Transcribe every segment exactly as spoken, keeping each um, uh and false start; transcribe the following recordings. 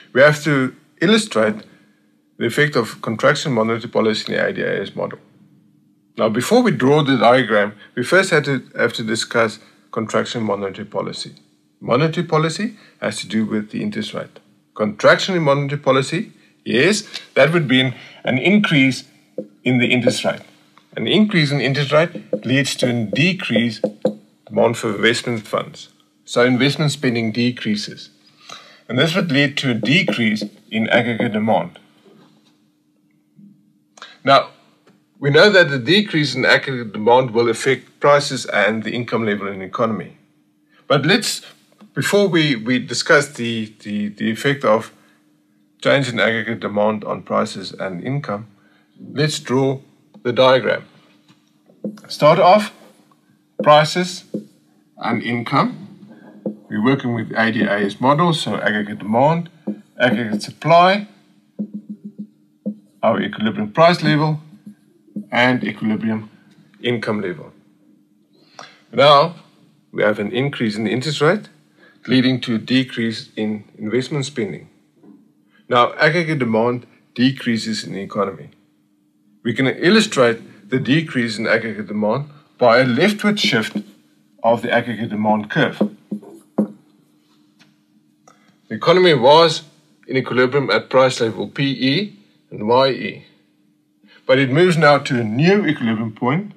we have to illustrate the effect of contraction monetary policy in the A D A S model. Now, before we draw the diagram, we first have to, have to discuss contraction monetary policy. Monetary policy has to do with the interest rate. Contraction in monetary policy, yes, that would be an, an increase in the interest rate. An increase in interest rate leads to a decrease in demand for investment funds. So investment spending decreases. And this would lead to a decrease in aggregate demand. Now, we know that the decrease in aggregate demand will affect prices and the income level in the economy. But let's, before we, we discuss the, the, the effect of change in aggregate demand on prices and income, let's draw the diagram. Start off, prices and income. We're working with A D A S model, so aggregate demand, aggregate supply, our equilibrium price level, and equilibrium income level. Now, we have an increase in the interest rate, leading to a decrease in investment spending. Now, aggregate demand decreases in the economy. We can illustrate the decrease in aggregate demand by a leftward shift of the aggregate demand curve. The economy was in equilibrium at price level P E and Y E. But it moves now to a new equilibrium point,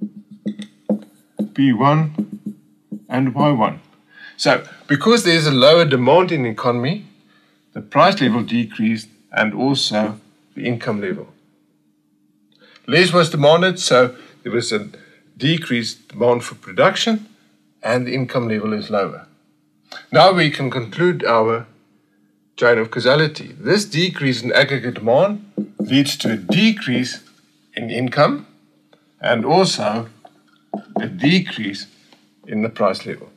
P one and Y one. So, because there's a lower demand in the economy, the price level decreased and also the income level. Less was demanded, so there was a decreased demand for production and the income level is lower. Now we can conclude our chain of causality. This decrease in aggregate demand leads to a decrease in income and also a decrease in the price level.